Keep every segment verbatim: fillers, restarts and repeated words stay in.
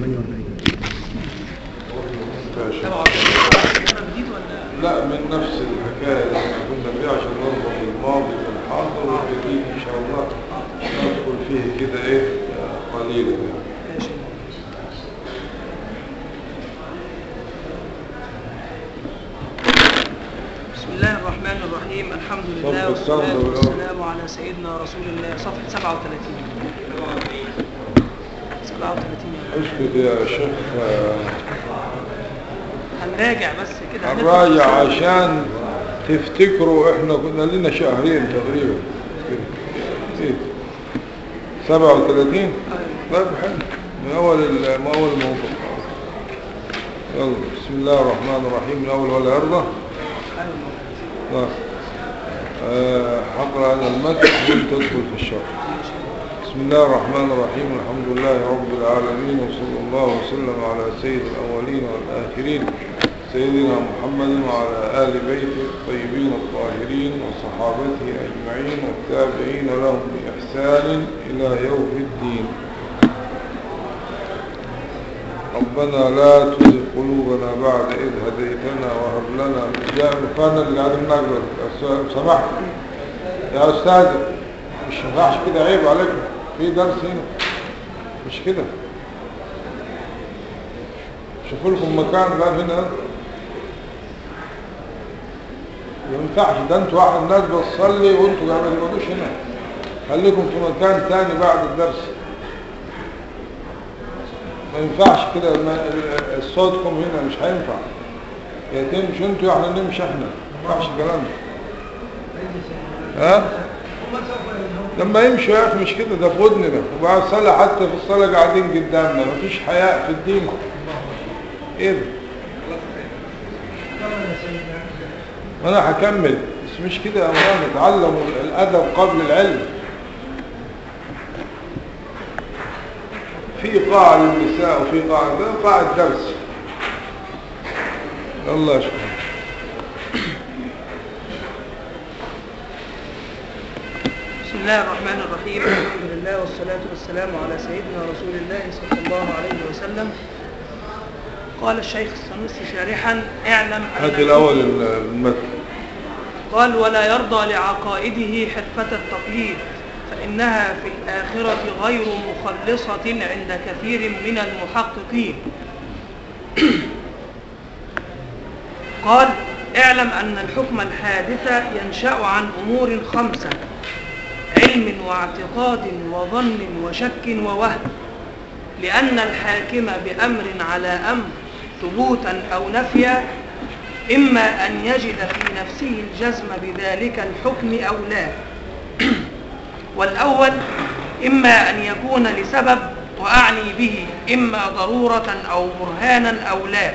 ثمانية وأربعين. لا، من نفس الحكاية اللي احنا كنا فيها عشان نربط الماضي بالحاضر والجديد ان شاء الله ندخل فيه كده ايه قليلا يعني. بسم الله الرحمن الرحيم. الحمد لله والصلاة والسلام على سيدنا رسول الله. صفحة سبعة وثلاثين سبعة وثلاثين. اسكت يا شيخ. هنراجع بس كده، هنراجع عشان تفتكروا احنا كنا لنا شهرين تقريبا. سبعة وثلاثين. طيب حلو، من اول من اول الموضوع. يلا بسم الله الرحمن الرحيم. من اول ولا يرضى. طيب هقرا على المتن وانت تدخل في الشرح. بسم الله الرحمن الرحيم. الحمد لله رب العالمين، وصلى الله وسلم على سيد الأولين والآخرين سيدنا محمد وعلى آل بيته الطيبين الطاهرين وصحابته أجمعين والتابعين لهم بإحسان إلى يوم الدين. ربنا لا تزغ قلوبنا بعد إذ هديتنا وهب لنا من لدنك اللي قاعدين نقرأ. سمحت يا أستاذ، مش ينفعش كده، عيب عليكم، في درس هنا مش كده. شوفوا لكم مكان بقى هنا. ما ينفعش ده، انتوا واحد الناس بتصلي وانتوا ما تقعدوش هنا، خليكم في مكان ثاني بعد الدرس. ما ينفعش كده، صوتكم هنا مش هينفع. يا تمشوا انتوا احنا نمشي احنا، ما ينفعش الكلام ده. ها لما يمشوا يا اخي مش كده، ده في ودننا. وبعد الصلاه حتى في الصلاه قاعدين قدامنا، مفيش حياء في الدين. ايه ده؟ انا هكمل بس مش كده يا مولانا. تعلموا الادب قبل العلم. في قاع للنساء وفي قاع ده قاع الدرس. الله يشكرك. بسم الله الرحمن الرحيم. الحمد لله والصلاة والسلام على سيدنا رسول الله صلى الله عليه وسلم. قال الشيخ السنوسي شارحا: اعلم هات الأول المتن. قال: ولا يرضى لعقائده حرفة التقليد، فإنها في الآخرة غير مخلصة عند كثير من المحققين. قال: اعلم أن الحكم الحادث ينشأ عن أمور خمسة: علم واعتقاد وظن وشك ووهم، لأن الحاكم بأمر على أمر ثبوتا أو نفيا إما أن يجد في نفسه الجزم بذلك الحكم أو لا. والأول إما أن يكون لسبب، وأعني به إما ضرورة أو برهانا أو لا.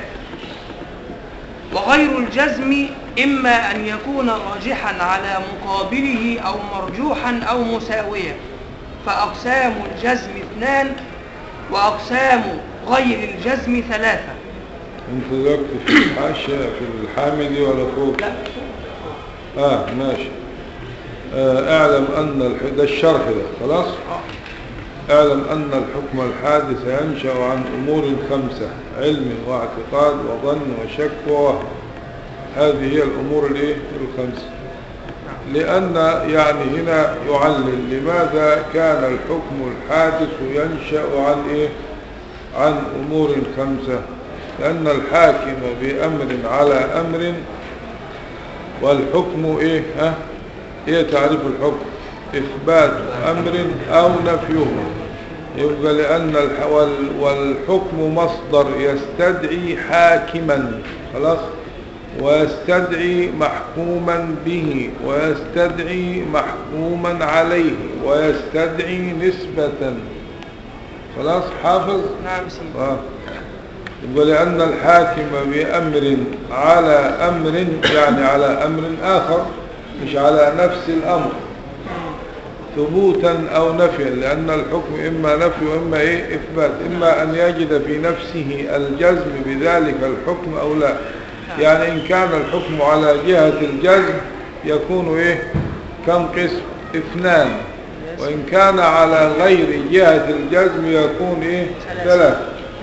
وغير الجزم إما أن يكون راجحا على مقابله أو مرجوحا أو مساويا. فأقسام الجزم اثنان، وأقسام غير الجزم ثلاثة. انت ذكرت في الحاشية في الحامدي ولا فوق؟ لا. اه ماشي. آه اعلم ان الح... ده الشرح ده خلاص. اعلم ان الحكم الحادث ينشأ عن امور خمسة: علم واعتقاد وظن وشك ووهم. هذه هي الامور الايه الخمسة. لان يعني هنا يعلل لماذا كان الحكم الحادث ينشأ عن ايه عن امور خمسة. لان الحاكم بامر على امر، والحكم ايه ها ايه تعريف الحكم؟ اثبات امر او نفيه. يبقى لان والحكم مصدر يستدعي حاكما خلاص، ويستدعي محكوما به، ويستدعي محكوما عليه، ويستدعي نسبة. خلاص حافظ؟ نعم سيدي. آه. يبقى لأن الحاكم بأمر على أمر، يعني على أمر آخر مش على نفس الأمر، ثبوتا أو نفيا. لأن الحكم إما نفي وإما إيه إثبات. إما أن يجد في نفسه الجزم بذلك الحكم أو لا. يعني إن كان الحكم على جهة الجزم يكون إيه كم قسم؟ اثنان. وإن كان على غير جهة الجزم يكون إيه ثلاث.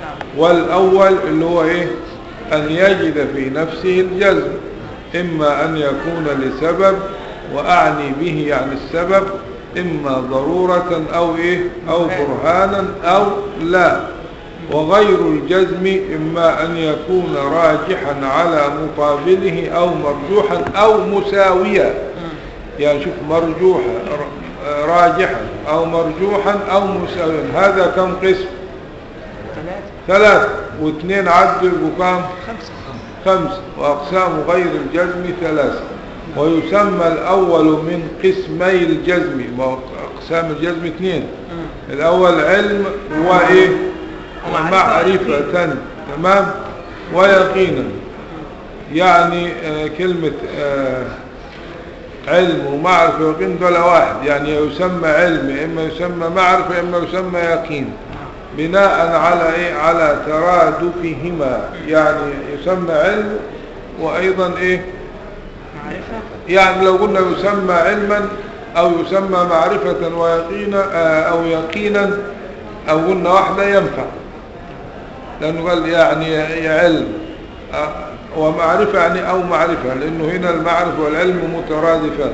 والأول اللي هو إيه؟ أن يجد في نفسه الجزم، إما أن يكون لسبب، وأعني به يعني السبب إما ضرورة أو إيه أو برهانا أو لا. وغير الجزم إما أن يكون راجحا على مقابله أو مرجوحا أو مساويا. يعني شوف، مرجوحا راجحا أو مرجوحا أو مساويا، هذا كم قسم؟ ثلاثة. واثنين عدوا بكام؟ خمسة. خمسة. وأقسام غير الجزم ثلاثة. ويسمى الأول من قسمي الجزم، أقسام الجزم اثنين. الأول علم وإيه ومعرفة، تمام، ويقينا. يعني آه كلمة آه علم ومعرفة ويقين دول واحد، يعني يسمى علم إما يسمى معرفة إما يسمى يقين، بناء على إيه على ترادفهما. يعني يسمى علم وأيضا إيه معرفة. يعني لو قلنا يسمى علما أو يسمى معرفة ويقينا أو يقينا أو قلنا واحدة ينفع، لأنه قال يعني يا علم ومعرفة يعني أو معرفة، لأنه هنا المعرفة والعلم مترادفان،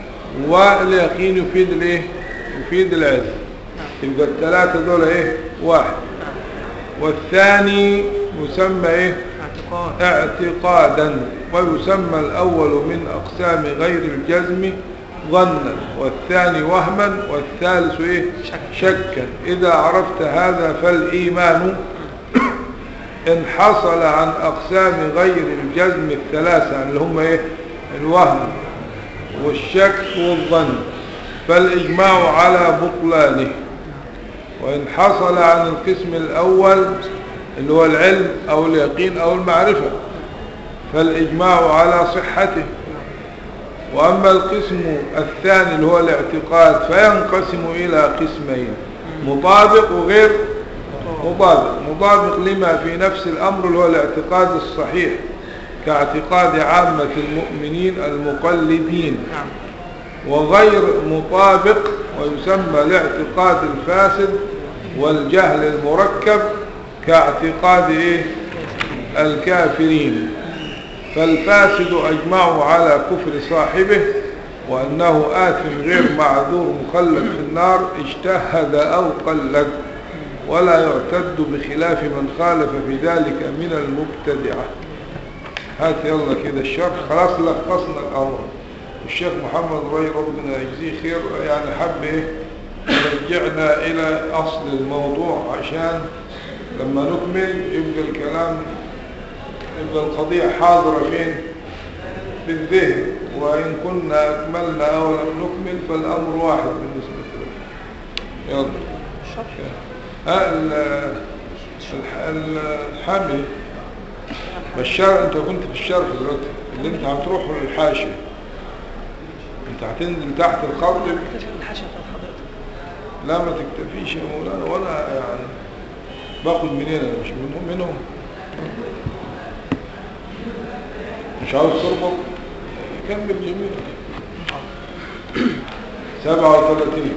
واليقين يفيد الإيه يفيد العلم. يبقى الثلاثة دول إيه واحد. والثاني يسمى إيه اعتقاد. اعتقادا. ويسمى الأول من أقسام غير الجزم ظنا، والثاني وهما، والثالث إيه شكا. إذا عرفت هذا فالإيمان إن حصل عن أقسام غير الجزم الثلاثة اللي هم إيه الوهم والشك والظن، فالإجماع على بطلانه. وإن حصل عن القسم الأول اللي هو العلم أو اليقين أو المعرفة فالإجماع على صحته. وأما القسم الثاني اللي هو الاعتقاد فينقسم إلى قسمين، مطابق وغير مطابق. مطابق لما في نفس الأمر اللي هو الاعتقاد الصحيح، كاعتقاد عامة المؤمنين المقلدين. وغير مطابق ويسمى الاعتقاد الفاسد والجهل المركب، كاعتقاد إيه الكافرين. فالفاسد أجمعوا على كفر صاحبه وأنه آثم غير معذور مخلد في النار اجتهد أو قلد، ولا يعتد بخلاف من خالف في ذلك من المبتدعة. هات يلا كده الشرح، خلاص لخصنا الأمر. الشيخ محمد ري ربنا يجزيه خير يعني حب ايه يرجعنا إلى أصل الموضوع عشان لما نكمل يبقى الكلام يبقى القضية حاضرة فين في الذهن، وإن كنا أكملنا أو لم نكمل فالأمر واحد بالنسبة له. يلا الحامي بالشرح. انت كنت في الشرح دلوقتي اللي انت هتروح للحاشية، انت هتنزل تحت الخط. لا ما تكتفيش يا مولانا، ولا يعني باخد منين انا مش منهم منهم مش عاوز تربط كمل جميل. سبعة وثلاثين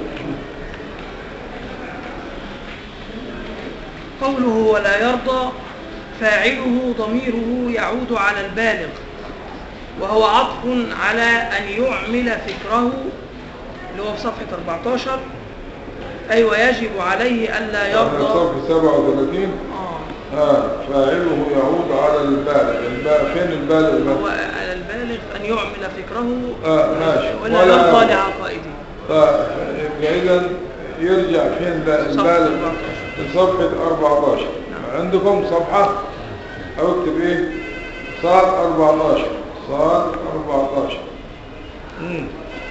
قوله ولا يرضى فاعله ضميره يعود على البالغ، وهو عطف على أن يعمل فكره اللي هو في صفحة أربعة عشر. أي ويجب عليه ألا يرضى. صفحة سبعة وثلاثين آه. آه فاعله يعود على البالغ. البالغ فين البالغ؟ هو على البالغ أن يعمل فكره آه ماشي. ولا يرضى لعقائده. آه إذا يرجع فين البالغ؟ صفحة أربعة عشر. نعم. عندكم صفحة أكتب إيه صاد أربعة عشر صاد أربعة عشر. امم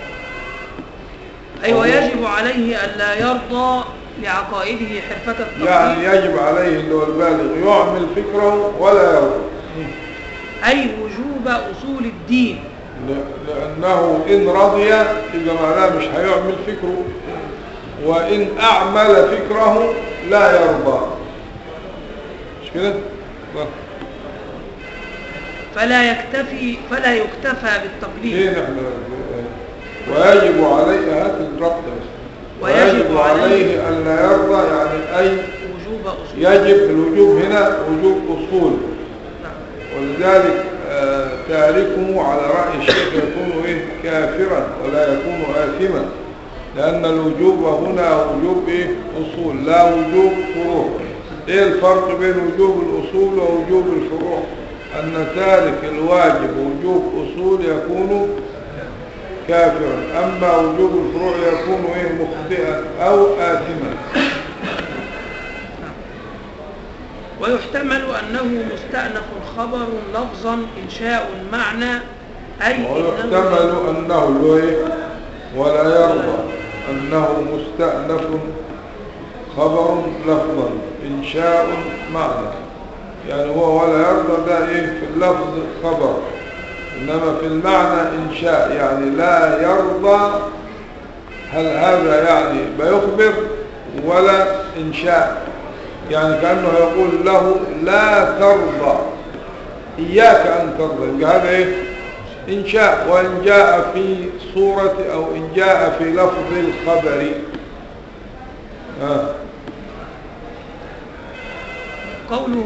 أي ويجب عليه ألا يرضى لعقائده حرفة التطبيق. يعني يجب عليه اللي هو البالغ يعمل فكره ولا يرضى. أي وجوب أصول الدين، لأنه إن رضي إذا معناه مش هيعمل فكره، وإن أعمل فكره لا يرضى. مش كده؟ فلا يكتفي فلا يكتفى بالتقليد. ايه نحن ويجب عليه هات الربط. ويجب عليه أن لا يرضى يعني أي وجوب أصول. يجب الوجوب هنا وجوب أصول، نعم. ولذلك آه تاركه على رأي الشيخ يكون إيه كافرا ولا يكون آثما، لأن الوجوب هنا وجوب إيه أصول لا وجوب فروع. إيه الفرق بين وجوب الأصول ووجوب الفروع؟ أن تارك الواجب وجوب أصول يكون كافرا، أما وجوب الفروع يكون إيه مخطئا أو آثما. ويحتمل أنه مستأنف خبر لفظا إنشاء معنى، أي ويحتمل أنه إيه ولا يرضى أنه مستأنف خبر لفظا إنشاء معنى، يعني هو ولا يرضى ده إيه في اللفظ خبر، إنما في المعنى إنشاء، يعني لا يرضى. هل هذا يعني بيخبر ولا إنشاء؟ يعني كأنه يقول له لا ترضى، إياك أن ترضى، هذا إيه إنشاء، وإن جاء في صورة أو إن جاء في لفظ الخبر. آه. قوله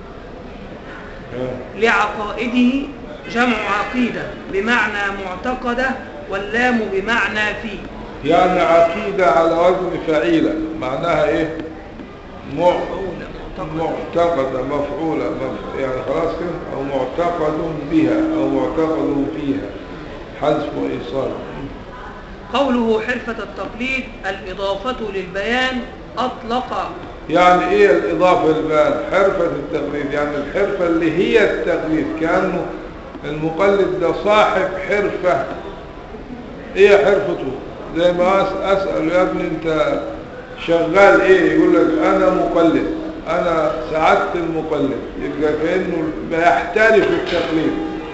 آه. لعقائده جمع عقيدة بمعنى معتقدة، واللام بمعنى فيه، يعني عقيدة على وزن فعيلة، معناها إيه مع... معتقدة مفعولة مف... يعني خلاص كده، أو معتقد بها أو معتقد فيها، حذف وإيصال. قوله حرفة التقليد الإضافة للبيان أطلق. يعني إيه الإضافة للبيان؟ حرفة التقليد يعني الحرفة اللي هي التقليد، كأنه المقلد ده صاحب حرفة. إيه حرفته؟ زي ما أسأل يا ابني أنت شغال إيه؟ يقول لك أنا مقلد، أنا سعدت المقلد، يبقى كأنه بيحترف التقليد.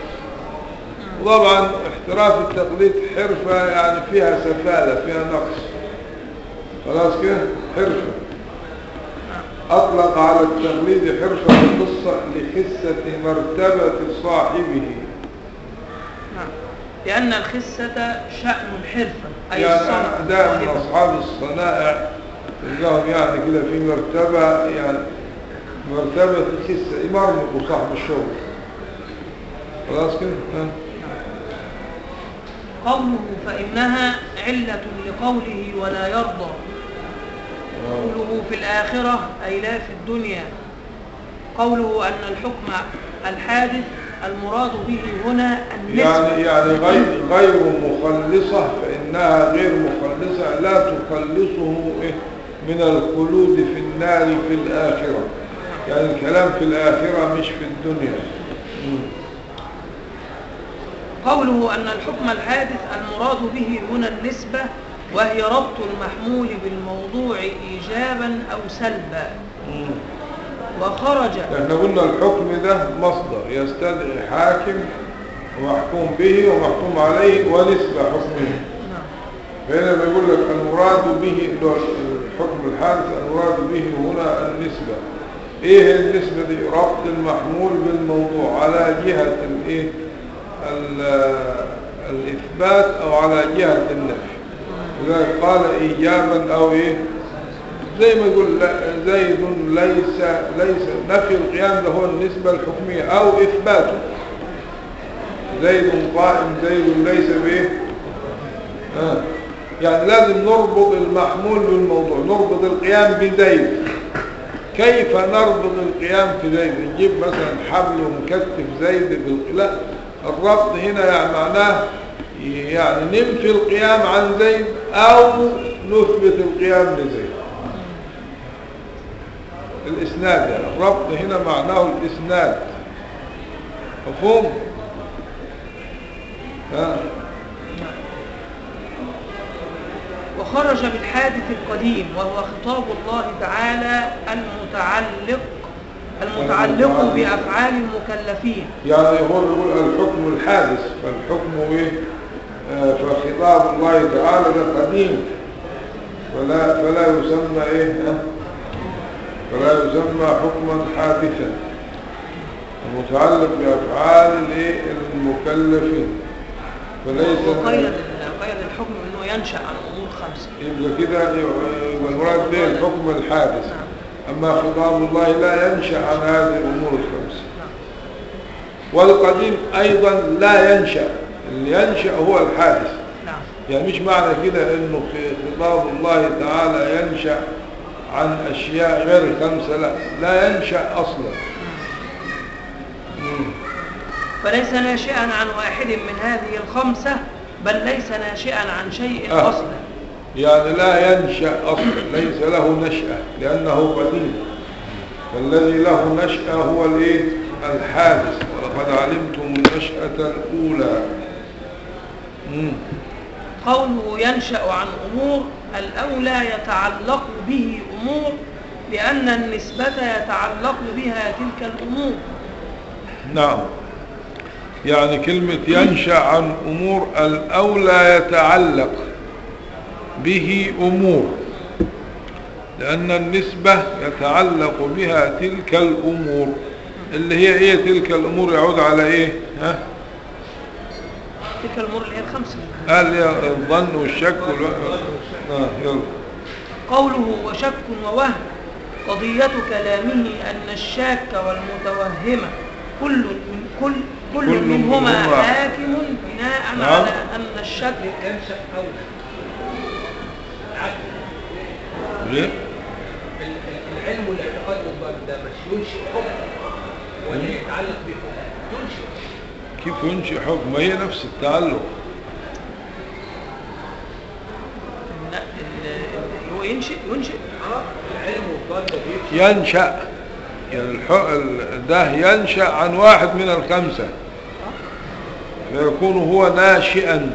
طبعا احتراف التقليد حرفة يعني فيها سفالة، فيها نقص، خلاص كده حرفة. أطلق على التقليد حرفة القصة لخسة مرتبة صاحبه، لأن الخسة شأن الحرفة، أي يعني الصنع. دائما أصحاب الصنائع تلقاهم يعني كده في مرتبة، يعني مرتبة الخسة، يمرمطوا صاحب الشغل، خلاص كده. قوله فإنها علة لقوله ولا يرضى. قوله في الآخرة أي لا في الدنيا. قوله أن الحكم الحادث المراد به هنا النسبة، يعني يعني غير غير مخلصة، فإنها غير مخلصة لا تخلصه من الخلود في النار في الآخرة، يعني الكلام في الآخرة مش في الدنيا. قوله أن الحكم الحادث المراد به هنا النسبة، وهي ربط المحمول بالموضوع إيجابا أو سلبا. وخرج، احنا قلنا الحكم ده مصدر يستدعي حاكم ومحكوم به ومحكوم عليه ونسبة حكمه. فهنا بيقول لك المراد به الحكم الحادث المراد به هنا النسبة. ايه النسبة دي؟ ربط المحمول بالموضوع على جهة الايه الإثبات أو على جهة النفي. لذلك قال إيجابا أو إيه، زي ما يقول زيد ليس ليس نفي القيام ده هو النسبة الحكمية أو إثباته. زيد قائم، زيد ليس بإيه. آه. يعني لازم نربط المحمول بالموضوع، نربط القيام بزيد. كيف نربط القيام في زيد؟ نجيب مثلا حبل ونكتف زيد بال... لا، الربط هنا يعني معناه يعني ننفي القيام عن زيد أو نثبت القيام لزيد. الإسناد يعني الربط هنا معناه الإسناد، مفهوم؟ ها. وخرج بالحادث القديم وهو خطاب الله تعالى المتعلق المتعلق بأفعال المكلفين. يعني هو يقول الحكم الحادث، فالحكم ايه؟ آه فخطاب الله تعالى ده قديم، فلا فلا يسمى ايه؟ فلا يسمى حكما حادثا، المتعلق بأفعال الايه المكلفين، فليس وقيد قيد الحكم انه ينشأ عن امور خمسه. يبقى كده يبقى المراد به الحكم الحادث. أما خطاب الله لا ينشأ عن هذه الأمور الخمسة. والقديم أيضا لا ينشأ، اللي ينشأ هو الحادث. يعني مش معنى كده أنه خطاب الله تعالى ينشأ عن أشياء غير الخمسة، لا لا ينشأ أصلا. مم. فليس ناشئا عن واحد من هذه الخمسة، بل ليس ناشئا عن شيء آه. أصلا. يعني لا ينشأ أصلا، ليس له نشأة لأنه قديم. فالذي له نشأة هو الايه؟ الحادث. ولقد علمتم النشأة الأولى. مم. قوله ينشأ عن أمور، الأولى يتعلق به أمور لأن النسبة يتعلق بها تلك الأمور. نعم، يعني كلمة ينشأ عن أمور، الأولى يتعلق به أمور لأن النسبة يتعلق بها تلك الأمور. اللي هي إيه تلك الأمور؟ يعود على إيه؟ ها؟ تلك الأمور اللي هي الخمسة، قال يا الظن والشك والوهم. آه يلا. قوله وشك ووهم، قضية كلامه أن الشاك والمتوهم كل من كل كل, كل منهما, منهما حاكم بناء نعم. على أن الشك ينشأ أولى. ليه؟ العلم والاعتقاد والضابط ده مش ينشئ حكم ولا يتعلق بحكم؟ ينشئ. كيف ينشئ حكم؟ ما هي نفس التعلق. هو ينشئ ينشئ اه العلم والضابط ده ينشأ، يعني الحق ده ينشأ عن واحد من الخمسة فيكون هو ناشئا.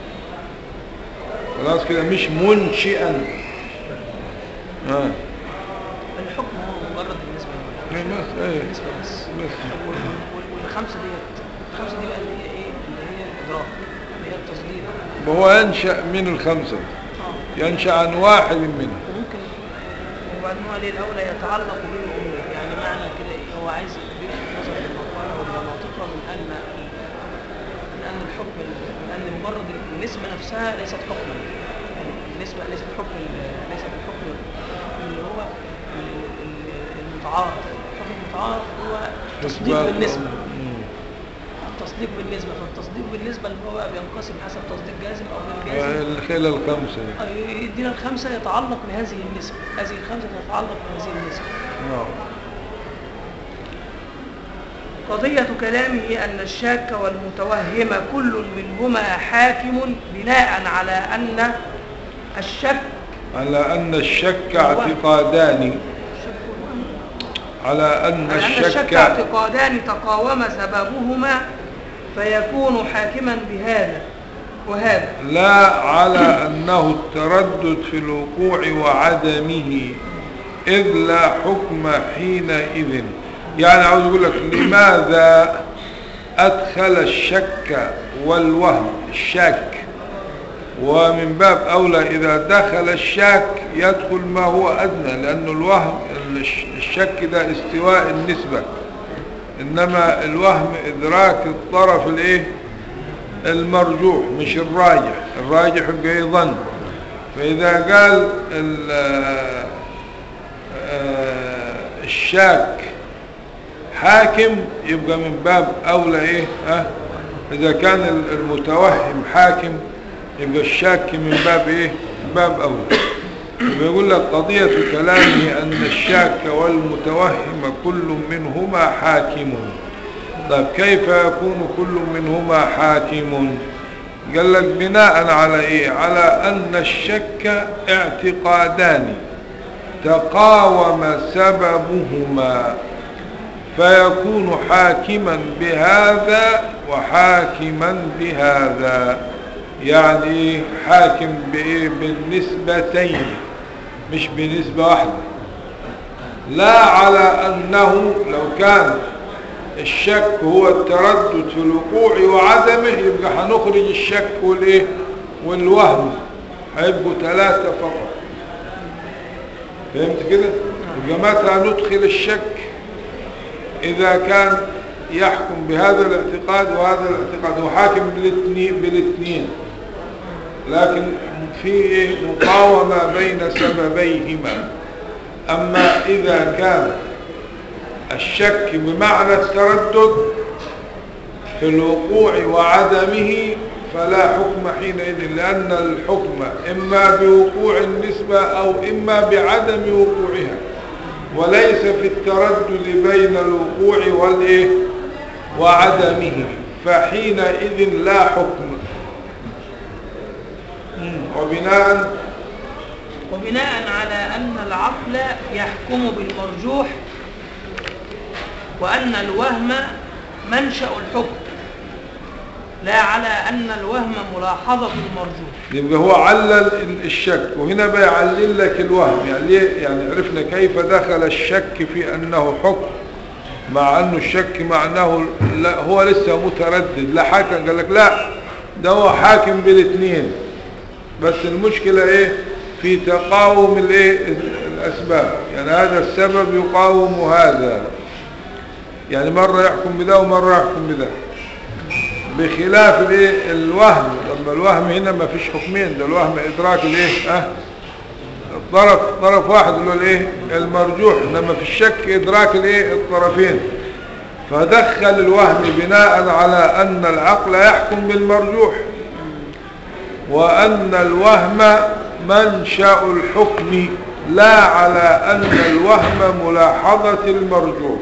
خلاص كده، مش منشئا. آه. الحكم هو مجرد بالنسبة له ايه بالنسبة بس. والخمسة دي الخمسة دي بقى اللي هي ايه؟ اللي هي الإدراك، اللي هي التصديق. وهو ينشأ من الخمسة، ينشأ عن واحد منهم. ممكن وبعدين هو ليه الأولى يتعلق به الأمور، يعني معنى كده ايه؟ هو عايز يلفت نظر المقالة والمناطقة من أن من أن الحكم من أن مجرد النسبة نفسها ليست حكما. يعني النسبة ليست حكم ليست الحكم اللي هو المتعارض. الحكم المتعارض هو تصديق بالنسبة. التصديق بالنسبة، فالتصديق بالنسبة اللي هو بينقسم حسب تصديق جازم أو غير جازم. الخيلة الخمسة يدينا الخمسة يتعلق بهذه النسبة، هذه الخمسة تتعلق بهذه النسبة. نعم. قضية كلامه أن الشاك والمتوهم كل منهما حاكم بناء على أن الشك على أن الشك اعتقادان على أن الشك اعتقادان تقاوم سببهما فيكون حاكما بهذا وهذا، لا على أنه التردد في الوقوع وعدمه إذ لا حكم حينئذ. يعني عاوز يقول لك لماذا أدخل الشك والوهم الشك، ومن باب أولى إذا دخل الشك يدخل ما هو أدنى، لأنه الوهم الشك ده استواء النسبة، إنما الوهم إدراك الطرف الايه المرجوح مش الراجح. الراجح يبقى ظن. فإذا قال الشاك حاكم يبقى من باب أولى إيه ها. إذا كان المتوهم حاكم يبقى الشاك من باب إيه باب أولى. بيقول لك قضية كلامه أن الشاك والمتوهم كل منهما حاكم. طيب كيف يكون كل منهما حاكم؟ قال لك بناء على إيه؟ على أن الشك اعتقادان تقاوم سببهما فيكون حاكما بهذا وحاكما بهذا. يعني حاكم بإيه؟ بالنسبتين مش بنسبة واحدة. لا على أنه لو كان الشك هو التردد في الوقوع وعدمه يبقى هنخرج الشك والإيه والوهم هيبقوا ثلاثة فقط. فهمت كده؟ يبقى متى ندخل الشك؟ إذا كان يحكم بهذا الاعتقاد وهذا الاعتقاد وحاكم بالاثنين، لكن في مقاومة بين سببيهما. أما إذا كان الشك بمعنى التردد في الوقوع وعدمه فلا حكم حينئذ، لأن الحكم إما بوقوع النسبة أو إما بعدم وقوعها، وليس في التردد بين الوقوع والإيه وعدمه، فحينئذ لا حكم. وبناء وبناء على أن العقل يحكم بالمرجوح، وأن الوهم منشأ الحكم، لا على أن الوهم ملاحظة المرجوح. يبقى هو علل الشك، وهنا بيعلل لك الوهم. يعني ليه؟ يعني عرفنا كيف دخل الشك في أنه حكم، مع أنه الشك معناه لا هو لسه متردد، لا حاكم. قال لك لا، ده هو حاكم بالاثنين، بس المشكلة ايه؟ في تقاوم الايه الأسباب. يعني هذا السبب يقاوم هذا، يعني مرة يحكم بده ومرة يحكم بده، بخلاف الايه الوهم. لما الوهم هنا ما فيش حكمين، ده الوهم ادراك الايه اه الطرف طرف واحد اللي هو الايه المرجوح، انما في الشك ادراك الايه الطرفين. فدخل الوهم بناء على ان العقل يحكم بالمرجوح، وان الوهم منشأ الحكم، لا على ان الوهم ملاحظة المرجوح.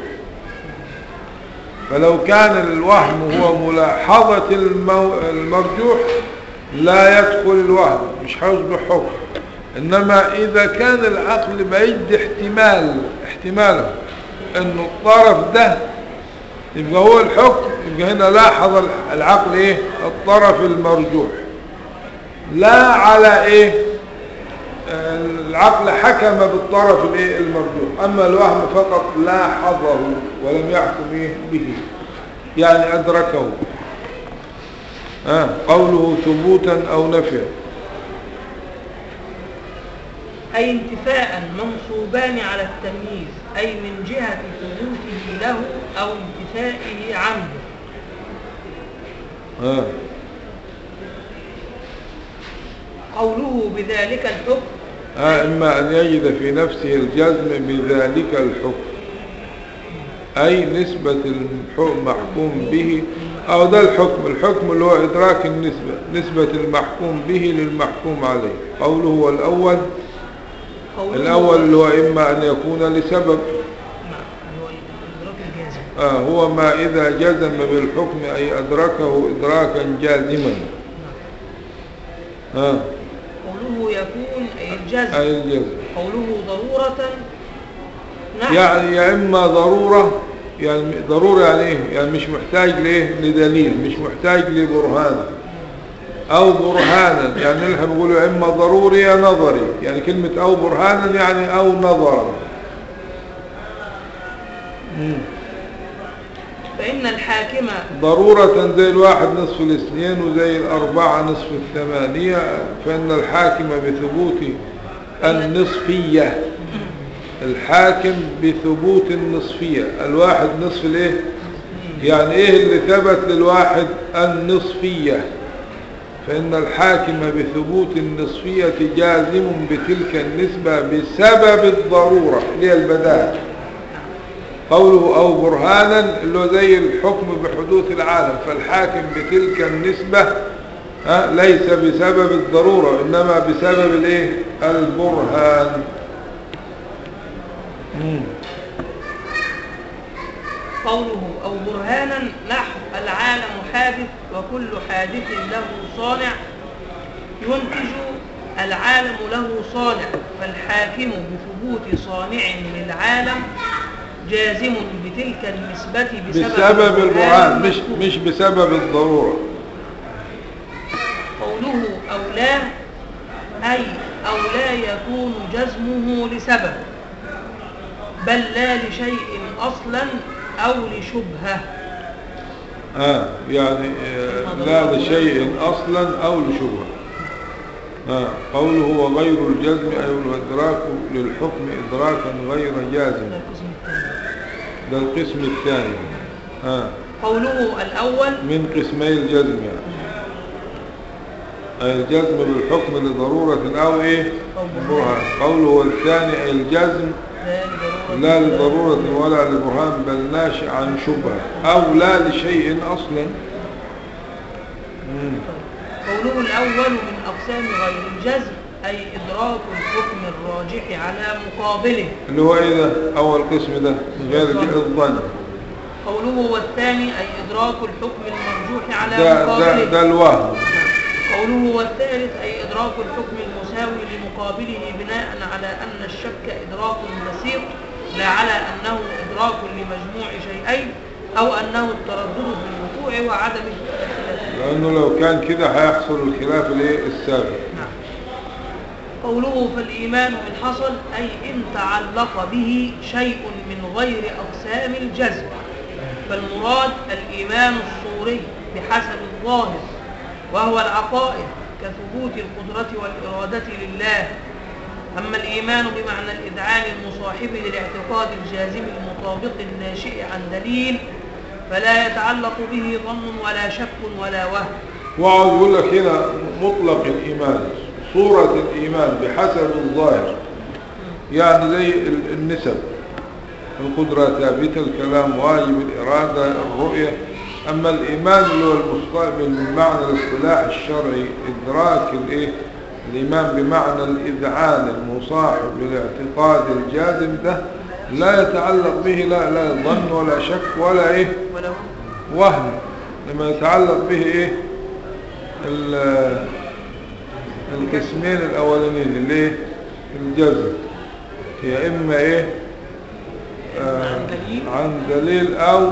فلو كان الوهم هو ملاحظة المو... المرجوح لا يدخل الوهم، مش هيصبح حكم. إنما إذا كان العقل بعيد احتمال احتماله إنه الطرف ده يبقى هو الحكم، يبقى هنا لاحظ العقل إيه الطرف المرجوح، لا على إيه العقل حكم بالطرف الايه المرجوح. اما الوهم فقط لاحظه ولم يحكم ايه به، يعني ادركه. آه قوله ثبوتا او نفيا، أي انتفاء منصوبان على التمييز، أي من جهة ثبوته له أو انتفائه عنه. آه. قوله بذلك الحكم، آه إما أن يجد في نفسه الجزم بذلك الحكم، أي نسبة المحكوم به، أو ده الحكم الحكم اللي هو إدراك النسبة، نسبة المحكوم به للمحكوم عليه. قوله هو الأول، الأول اللي هو إما أن يكون لسبب، آه هو ما إذا جزم بالحكم أي أدركه إدراكا جازما. آه قوله يكون أي الجزم، أي الجزم. قوله ضرورة، نعم. يعني يا إما ضرورة، يعني ضرورة يعني إيه؟ يعني مش محتاج ليه لدليل، مش محتاج لبرهان، أو برهانا. يعني نحن بنقول يا إما ضروري يا نظري، يعني كلمة أو برهانا يعني أو نظرا. مم. فإن الحاكم ضرورة زي الواحد نصف الاثنين وزي الأربعة نصف الثمانية. فإن الحاكم بثبوت النصفية، الحاكم بثبوت النصفية، الواحد نصف الايه، يعني ايه اللي ثبت للواحد؟ النصفية. فإن الحاكم بثبوت النصفية جازم بتلك النسبة بسبب الضرورة اللي هي البداهة. قوله أو برهانا اللي هو زي الحكم بحدوث العالم، فالحاكم بتلك النسبة ها ليس بسبب الضرورة، إنما بسبب الايه البرهان. مم. قوله أو برهانا نحو العالم حادث وكل حادث له صانع، ينتج العالم له صانع، فالحاكم بثبوت صانع للعالم جازم بتلك النسبة بسبب, بسبب البرهان، مش مش بسبب الضرورة. قوله أو لا، أي أو لا يكون جزمه لسبب، بل لا لشيء أصلا أو لشبهة. آه يعني آه لا لشيء أصلا أو لشبهة. آه قوله وغير الجزم أي الإدراك للحكم إدراكا غير جازم، ده القسم الثاني. آه قوله الأول من قسمي الجزم، يعني أي الجزم بالحكم لضرورة أو إيه برهان. قوله الثاني أي الجزم لا لضرورة لا لضرورة ولا لبرهان بل ناشئ عن شبهة أو لا لشيء أصلا. مم. قوله الأول من أقسام غير الجزم أي إدراك الحكم الراجح على مقابله، اللي هو إيه ده أول قسم ده من غير الظن. قوله والثاني أي إدراك الحكم المرجوح على ده, مقابله، ده, ده الوهم. قوله والثالث أي إدراك الحكم المساوي لمقابله بناء على أن الشك إدراك بسيط لا على أنه إدراك لمجموع شيئين أو أنه التردد في الوقوع وعدم الخلاف، لأنه لو كان كده هيحصل الخلاف الايه السابق. نعم. قوله فالإيمان إن حصل أي إن تعلق به شيء من غير أقسام الجزم، فالمراد الإيمان الصوري بحسب الظاهر وهو العقائد كثبوت القدرة والإرادة لله. أما الإيمان بمعنى الإذعان المصاحب للاعتقاد الجازم المطابق الناشئ عن دليل فلا يتعلق به ظن ولا شك ولا وهم. وعاوز يقول لك هنا مطلق الإيمان صورة الإيمان بحسب الظاهر، يعني زي النسب، القدرة ثابتة، الكلام واجب، الإرادة، الرؤية. أما الإيمان اللي هو المستقبل من معنى الاصطلاح الشرعي إدراك الإيه الإيمان بمعنى الإذعان المصاحب للاعتقاد الجازم ده لا يتعلق به لا لا ظن ولا شك ولا إيه وهم، لما يتعلق به إيه القسمين الأولانيين اللي إيه الجزم، هي إما إيه آه عن دليل أو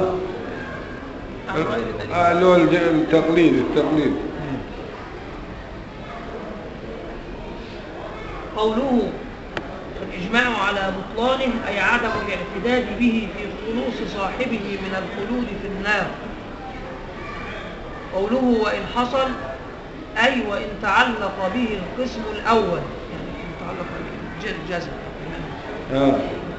اللي هو التقليد التقليد. قوله الإجماع على بطلانه أي عدم الاعتداد به في خلوص صاحبه من الخلود في النار. قوله وإن حصل أي وإن تعلق به القسم الأول، يعني إن تعلق بالجزم. آه.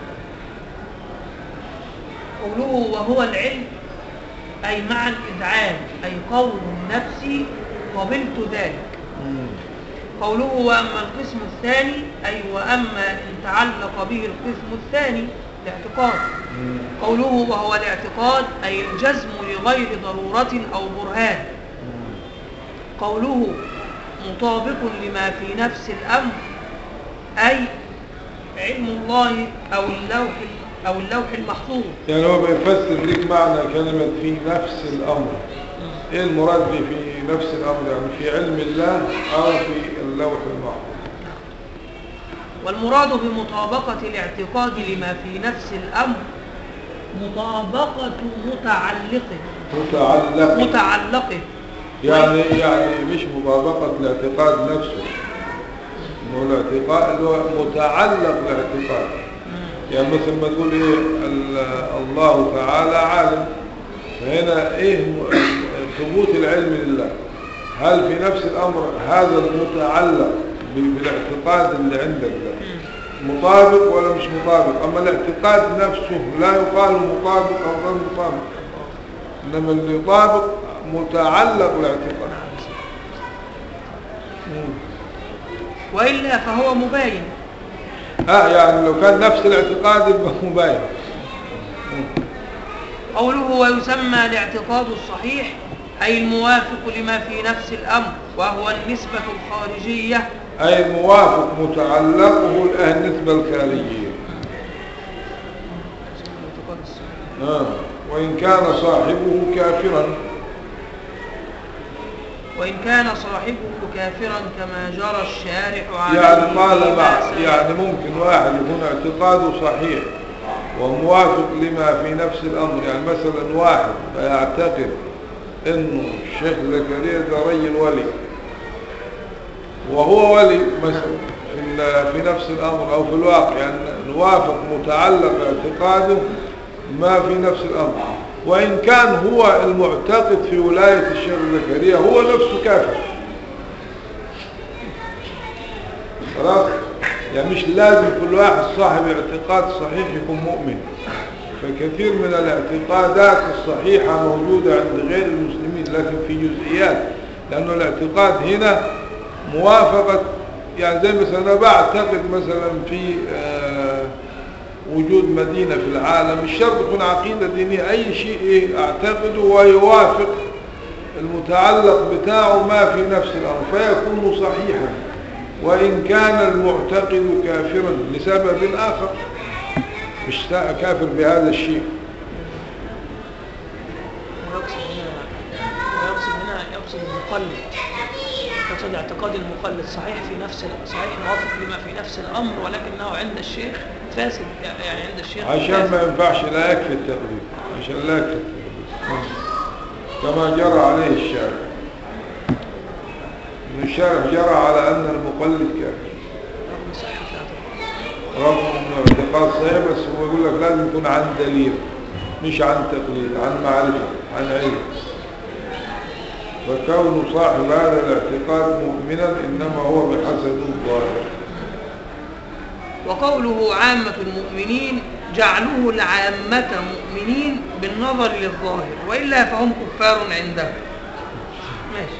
قوله وهو العلم أي مع الإذعان أي قول النفس قبلت ذلك. مم. قوله وأما القسم الثاني أي وأما إن تعلق به القسم الثاني الاعتقاد. مم. قوله وهو الاعتقاد أي الجزم لغير ضرورة أو برهان. مم. قوله مطابق لما في نفس الأمر أي علم الله أو اللوح أو اللوح المحفوظ. يعني هو بيفسر لك معنى كلمة في نفس الأمر. ايه المراد به في نفس الأمر؟ يعني في علم الله أو في اللوح المحفوظ. والمراد بمطابقة الاعتقاد لما في نفس الأمر مطابقة متعلقه متعلق متعلقه يعني يعني مش مطابقة الاعتقاد نفسه، هو الاعتقاد اللي هو متعلق بالاعتقاد. يعني مثل ما تقول ايه الله تعالى عالم، فهنا ايه ثبوت العلم لله، هل في نفس الامر هذا المتعلق بالاعتقاد اللي عندك ده مطابق ولا مش مطابق؟ اما الاعتقاد نفسه لا يقال مطابق او غير مطابق، انما اللي يطابق متعلق بالاعتقاد. وإلا فهو مباين. اه يعني لو كان نفس الاعتقاد يبقى مباين. قوله ويسمى الاعتقاد الصحيح أي الموافق لما في نفس الأمر وهو النسبة الخارجية، أي الموافق متعلقه النسبة الخارجية. آه. وإن كان صاحبه كافرا وإن كان صاحبه كافرا كما جرى الشارع عليه. يعني قال بعض يعني ممكن واحد يكون اعتقاده صحيح وموافق لما في نفس الأمر، يعني مثلا واحد يعتقد إنه الشيخ زكريا ده رجل ولي وهو ولي مثلا في نفس الأمر أو في الواقع، يعني نوافق متعلق اعتقاده ما في نفس الأمر، وإن كان هو المعتقد في ولاية الشيخ زكريا هو نفسه كافر. خلاص؟ يعني مش لازم كل واحد صاحب اعتقاد صحيح يكون مؤمن، فكثير من الاعتقادات الصحيحة موجودة عند غير المسلمين لكن في جزئيات، لأنه الاعتقاد هنا موافقة، يعني زي مثلا أنا بعتقد مثلا في وجود مدينة في العالم، مش شرط تكون عقيدة دينية، أي شيء إيه أعتقده ويوافق المتعلق بتاعه ما في نفس الأمر فيكون صحيحا، وإن كان المعتقد كافرا لسبب آخر، مش كافر بهذا الشيء. ويقصد هنا ويقصد هنا يقصد المقلد، يقصد اعتقاد المقلد صحيح في نفس صحيح موافق لما في نفس الأمر، ولكنه عند الشيخ فاسد، يعني عند الشيخ عشان فاسد. ما ينفعش، لا يكفي التقليد، عشان لا يكفي التقليد كما جرى عليه الشارع. الشارع جرى على أن المقلد كافر رغم صحة الاعتقاد، رغم أنه اعتقاد صحيح، بس هو يقول لك لازم يكون عن دليل مش عن تقليد، عن معرفة، عن علم. فكون صاحب هذا الاعتقاد مؤمنا إنما هو بحسب الظاهر. وقوله عامة المؤمنين جعلوه العامة مؤمنين بالنظر للظاهر، وإلا فهم كفار عنده. ماشي.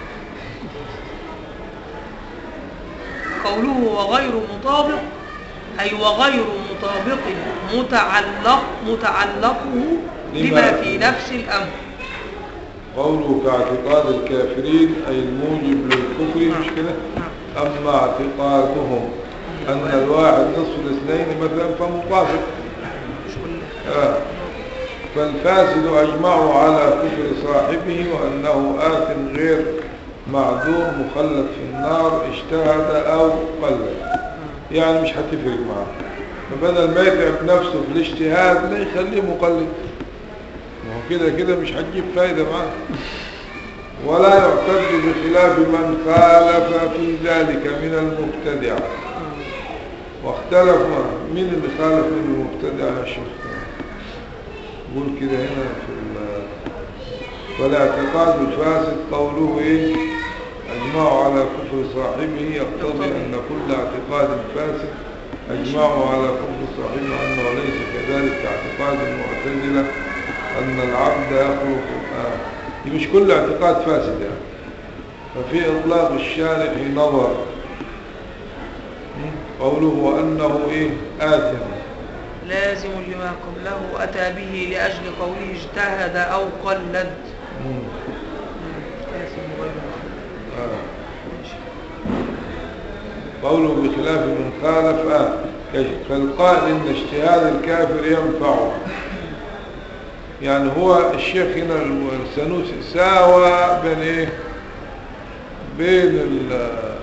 قوله وغير مطابق أي وغير مطابق متعلق متعلقه لما في نفس الأمر. قوله كاعتقاد الكافرين أي الموجب للكفر، مش كده؟ أما اعتقادهم أن الواحد نصف الاثنين مثلا فمطابق. آه. فالفاسد أجمعوا على كفر صاحبه وأنه آث غير معذور مخلد في النار اجتهد أو قلد، يعني مش هتفرق معه، فبدل ما يتعب نفسه في الاجتهاد لا يخليه مقلد، ما هو كده كده مش هتجيب فايدة معه. ولا يعتد بخلاف من خالف في ذلك من المبتدع. واختلف مين اللي خالف من المبتدع يا شيخ؟ قول كده هنا في والاعتقاد الفاسد قوله ايه؟ اجمعوا على كفر صاحبه، يقتضي ان كل اعتقاد فاسد اجمعوا على كفر صاحبه، انه ليس كذلك كاعتقاد المعتزلة ان العبد يخلق الآن. دي مش كل اعتقاد فاسد يعني، ففي اطلاق الشارع نظر. قوله وانه ايه؟ آثم لازم لما قبله أتى به لأجل قوله اجتهد أو قلد. آه. قوله بخلاف من خالف آه. فالقائل إن اجتهاد الكافر ينفعه، يعني هو الشيخ هنا السنوسي ساوى بين إيه؟ بين ال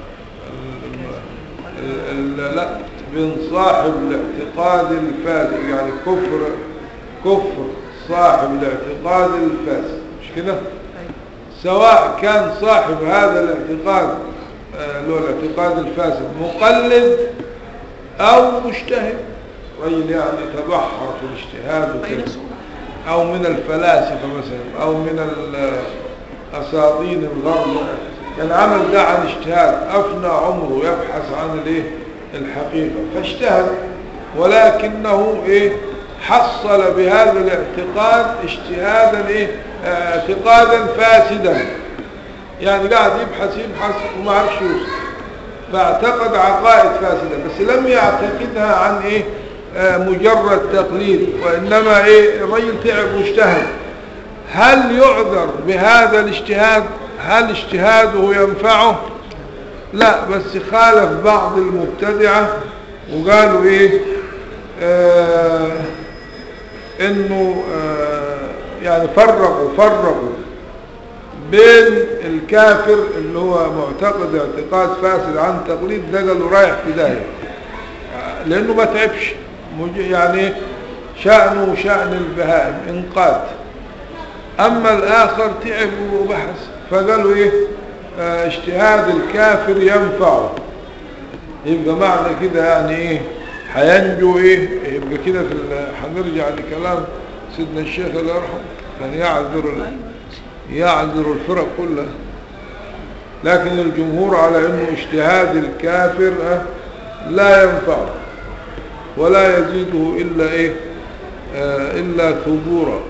ال ال لا بين صاحب الاعتقاد الفاسد، يعني كفر كفر صاحب الاعتقاد الفاسد، مش كده؟ سواء كان صاحب هذا الاعتقاد آه له الاعتقاد الفاسد مقلد او مجتهد، رجل يعني تبحر في الاجتهاد وكده، او من الفلاسفة مثلا، او من الاساطين الغرب، كان عمل ده عن اجتهاد، افنى عمره يبحث عن الايه؟ الحقيقة، فاجتهد، ولكنه ايه؟ حصل بهذا الاعتقاد اجتهادا ايه؟ اعتقادا فاسدا، يعني قاعد يبحث يبحث وما عرفش يوصل، فاعتقد عقائد فاسدة، بس لم يعتقدها عن ايه؟ آه مجرد تقليد، وانما ايه؟ الرجل تعب واجتهد. هل يعذر بهذا الاجتهاد؟ هل اجتهاده ينفعه؟ لا، بس خالف بعض المبتدعة وقالوا ايه؟ آه انه آه يعني فرقوا فرقوا بين الكافر اللي هو معتقد اعتقاد فاسد عن تقليد، ده قالوا رايح في داهية لانه ما تعبش، يعني شأنه شأن البهائم انقاد. اما الاخر تعب وبحث، فقالوا ايه؟ اه اجتهاد الكافر ينفعه، يبقى معنى كده يعني ايه؟ هينجو ايه؟ يبقى كده في هنرجع لكلام سيدنا الشيخ الله يرحمه، كان يعذر يعذر الفرق كلها، لكن الجمهور على انه اجتهاد الكافر اه لا ينفعه ولا يزيده الا ايه؟ اه الا ثبورا.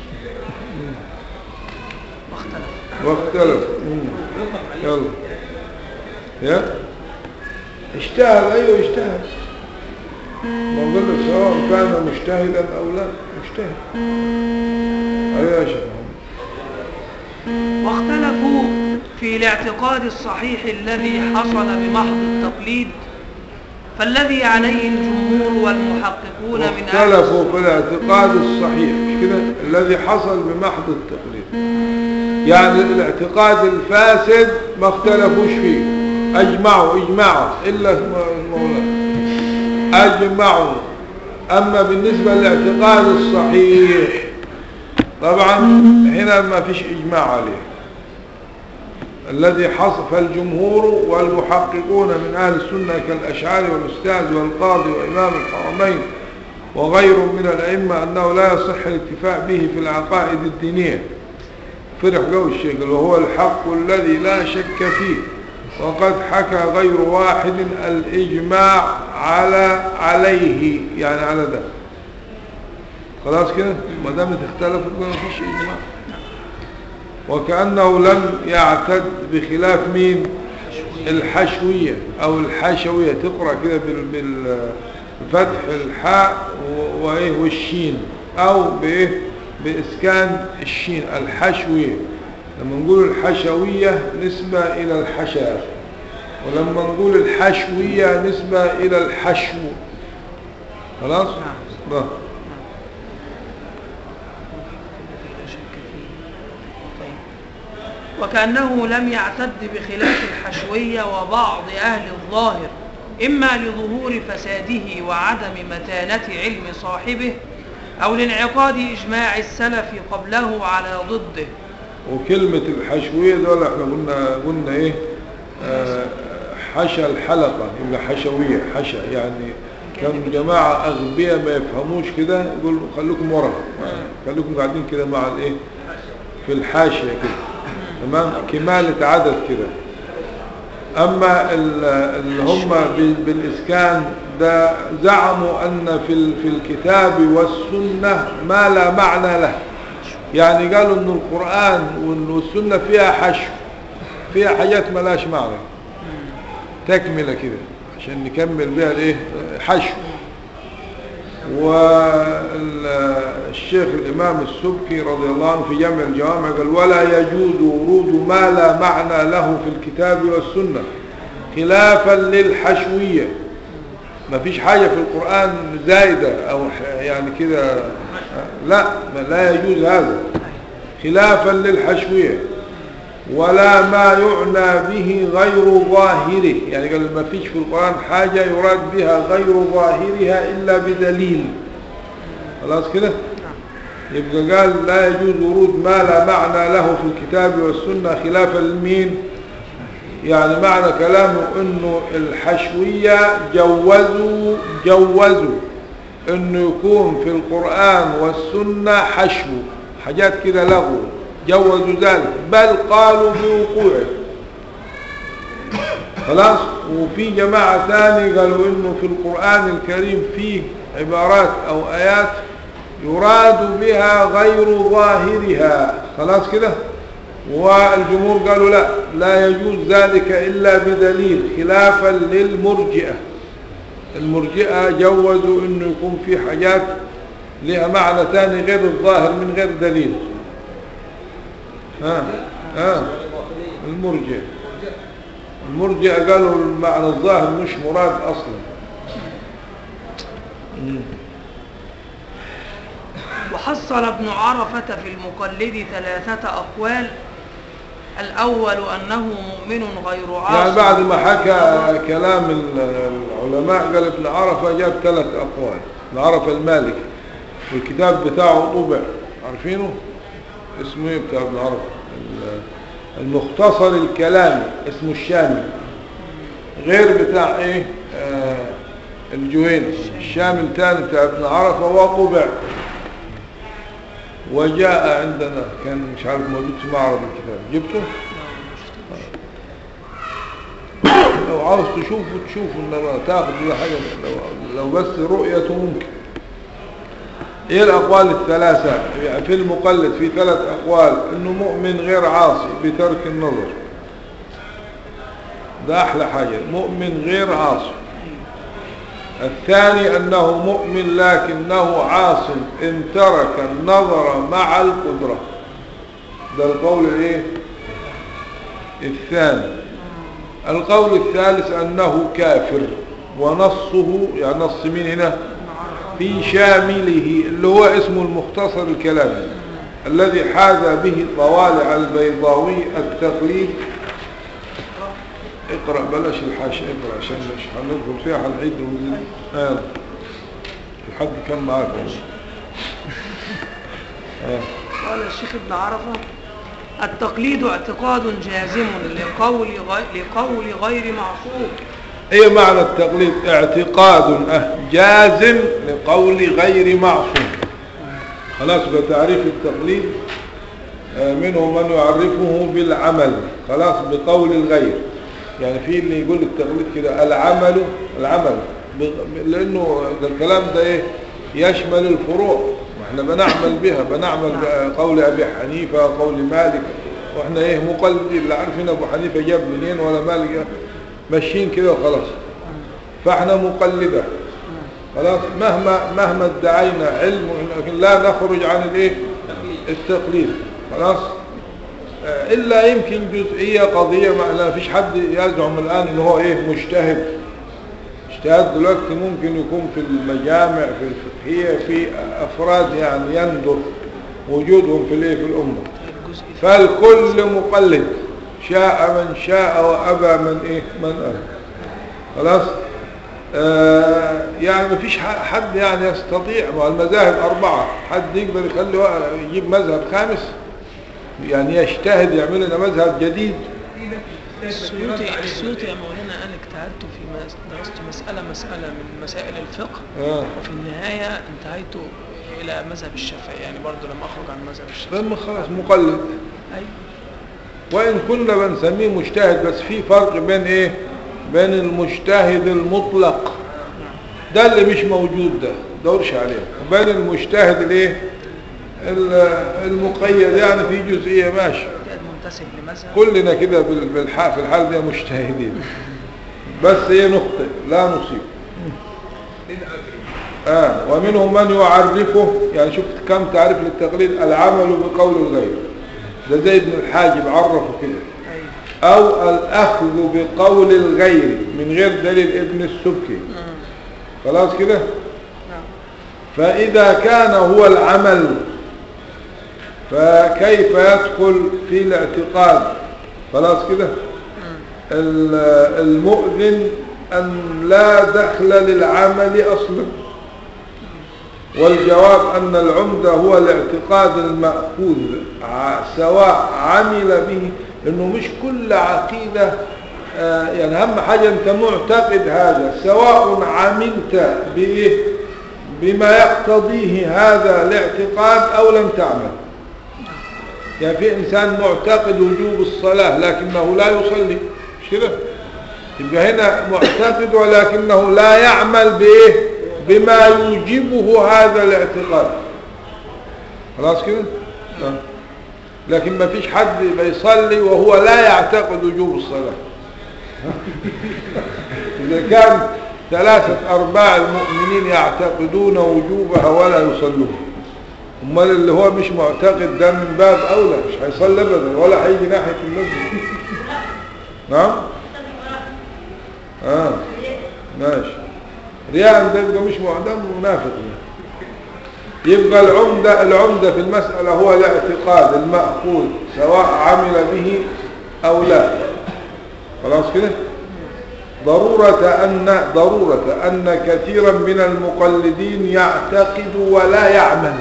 واختلف. يلا يا اجتهد، ايوه اجتهد، بقول لك سواء كان مجتهدا او لا مجتهد. ايوه يا شيخ. واختلفوا في الاعتقاد الصحيح الذي حصل بمحض التقليد، فالذي عليه الجمهور والمحققون من أهل واختلفوا في الاعتقاد الصحيح مش كده الذي حصل بمحض التقليد، يعني الاعتقاد الفاسد ما اختلفوش فيه، اجمعوا اجماعا الا المولى اجمعوا. اما بالنسبه للاعتقاد الصحيح طبعا هنا ما فيش اجماع عليه. الذي حصل فالجمهور والمحققون من اهل السنه كالاشعري والاستاذ والقاضي وامام الحرمين وغير من الائمه انه لا يصح الاكتفاء به في العقائد الدينيه. فرح جو الشيخ وهو الحق الذي لا شك فيه، وقد حكى غير واحد الإجماع على عليه، يعني على ده. خلاص كده ما دام اختلفوا ما فيش إجماع. وكأنه لم يعتد بخلاف مين؟ الحشوية أو الحشوية. تقرأ كده بالفتح الحاء وإيه والشين أو بإيه بإسكان الشين الحشوية. لما نقول الحشوية نسبة إلى الحشا، ولما نقول الحشوية نسبة إلى الحشو. خلاص؟ نعم. وكأنه لم يعتد بخلاف الحشوية وبعض أهل الظاهر، إما لظهور فساده وعدم متانة علم صاحبه، أو لانعقاد إجماع السلف قبله على ضده. وكلمة الحشوية دول احنا قلنا قلنا ايه آه حشا الحلقة يبقى حشوية حشا، يعني كان جماعة أغبياء ما يفهموش كده يقولوا خلوكم ورا، خلوكم قاعدين كده مع الايه في الحاشية كده، تمام، كمالة عدد كده. أما اللي هم بالإسكان ده زعموا أن في في الكتاب والسنة ما لا معنى له، يعني قالوا أن القرآن والسنة فيها حشو، فيها حاجات ما لاش معنى، تكملة كده عشان نكمل بها الايه حشو. والشيخ الإمام السبكي رضي الله عنه في جامع الجوامع قال ولا يجوز ورود ما لا معنى له في الكتاب والسنة خلافا للحشوية. ما فيش حاجة في القرآن زايدة أو يعني كده، لا لا يجوز هذا خلافا للحشوية. ولا ما يعنى به غير ظاهره، يعني قال ما فيش في القرآن حاجة يراد بها غير ظاهرها إلا بدليل. خلاص كده يبقى قال لا يجوز ورود ما لا معنى له في الكتاب والسنة خلافا للمين، يعني معنى كلامه انه الحشوية جوزوا جوزوا انه يكون في القرآن والسنة حشو، حاجات كده لغو، جوزوا ذلك، بل قالوا بوقوعه. خلاص. وفي جماعة ثاني قالوا انه في القرآن الكريم فيه عبارات او ايات يراد بها غير ظاهرها. خلاص كده. والجمهور قالوا لا لا يجوز ذلك الا بدليل، خلافا للمرجئة. المرجئة جوزوا انه يكون في حاجات لها معنى ثاني غير الظاهر من غير دليل. ها ها المرجئة المرجئة قالوا المعنى الظاهر مش مراد اصلا. وحصل ابن عرفة في المقلد ثلاثة أقوال. الأول أنه مؤمن غير عاصي، يعني بعد ما حكى كلام العلماء قال ابن عرفة جاب ثلاث أقوال. ابن عرفة المالكي والكتاب بتاعه طبع، عارفينه اسمه ايه بتاع ابن عرفة؟ المختصر الكلامي اسمه الشامي، غير بتاع ايه آه الجويني. الشامي الثاني بتاع ابن عرفة وطبع وجاء عندنا، كان مش عارف موجود في معرض الكتاب، جبته؟ لو عاوز تشوفه تشوفه، انما تاخذ ولا حاجه، لو, لو بس رؤيته ممكن. ايه الاقوال الثلاثه؟ يعني في المقلد في ثلاث اقوال: انه مؤمن غير عاصي بترك النظر، ده احلى حاجه، مؤمن غير عاصي. الثاني أنه مؤمن لكنه عاص إن ترك النظر مع القدرة. ده القول الايه الثاني. القول الثالث أنه كافر، ونصه يعني نص مين هنا في شامله اللي هو اسمه المختصر الكلامي الذي حاذى به طوالع البيضاوي التقليد. اقرأ بلاش الحاشية، اقرأ عشان مش هندخل فيها هنعيد ونزيد. آه. الحد كان معاك آه. قال الشيخ ابن عرفة: التقليد اعتقاد جازم لقول غير, لقول غير معصوم. ايه معنى التقليد؟ اعتقاد اه جازم لقول غير معصوم. خلاص بتعريف التقليد آه منهم من يعرفه بالعمل، خلاص بقول الغير. يعني في اللي يقول التقليد كده العمل العمل لانه الكلام ده ايه يشمل الفروع، واحنا بنعمل بها، بنعمل بقول ابي حنيفه قول مالك، واحنا ايه مقلدين، لا عارفين ابو حنيفه جاب منين ولا مالك، ماشيين كده وخلاص. فاحنا مقلده خلاص مهما مهما ادعينا علم، لكن لا نخرج عن الايه التقليد خلاص. الا يمكن جزئيه قضيه، ما فيش حد يزعم الان ان هو ايه مجتهد. اجتهاد دلوقتي ممكن يكون في المجامع في الفقهيه في افراد يعني يندر وجودهم في الايه في الامه. فالكل مقلد، شاء من شاء وابى من ايه من ابى خلاص. آه يعني ما فيش حد يعني يستطيع، مع المذاهب اربعه حد يقدر يخلي يجيب مذهب خامس يعني يجتهد يعمل لنا مذهب جديد. السيوطي السيوطي يا مولانا انا اجتهدت في درست مساله مساله من مسائل الفقه آه. وفي النهايه انتهيت الى مذهب الشافعي، يعني برضه لم اخرج عن مذهب الشافعي. لما خلاص مقلد. ايوه. وان كنا بنسميه مجتهد، بس في فرق بين ايه بين المجتهد المطلق ده اللي مش موجود ده دورش عليه، وبين المجتهد الايه المقيد يعني في جزئيه ماشي منتسب لمذهب. كلنا كده بالحال في الحال ده مجتهدين، بس ايه نخطئ لا نصيب. آه ومنهم من يعرفه، يعني شفت كم تعريف للتقليد: العمل بقول الغير، ده زي ابن الحاجب عرفه كده. او الاخذ بقول الغير من غير دليل ابن السبكي. خلاص كده. فاذا كان هو العمل فكيف يدخل في الاعتقاد؟ خلاص كده. المؤذن ان لا دخل للعمل اصلا، والجواب ان العمدة هو الاعتقاد المأخوذ سواء عمل به، لانه مش كل عقيدة آه يعني اهم حاجة انت معتقد هذا، سواء عملت بايه بما يقتضيه هذا الاعتقاد او لم تعمل. يعني في انسان معتقد وجوب الصلاة لكنه لا يصلي، مش كده؟ يبقى هنا معتقد ولكنه لا يعمل بايه بما يوجبه هذا الاعتقاد. خلاص كده. لكن ما فيش حد بيصلي وهو لا يعتقد وجوب الصلاة. إذا كان ثلاثة أرباع المؤمنين يعتقدون وجوبها ولا يصلون، امال اللي هو مش معتقد ده من باب أولى مش هيصلي أبدا ولا هيجي ناحية المسجد. نعم؟ آه ماشي. رياء ده يبقى مش معدم منافق. يبقى العمدة العمدة في المسألة هو الاعتقاد المأخوذ سواء عمل به أو لا. خلاص كده. ضرورة أن ضرورة أن كثيرا من المقلدين يعتقد ولا يعمل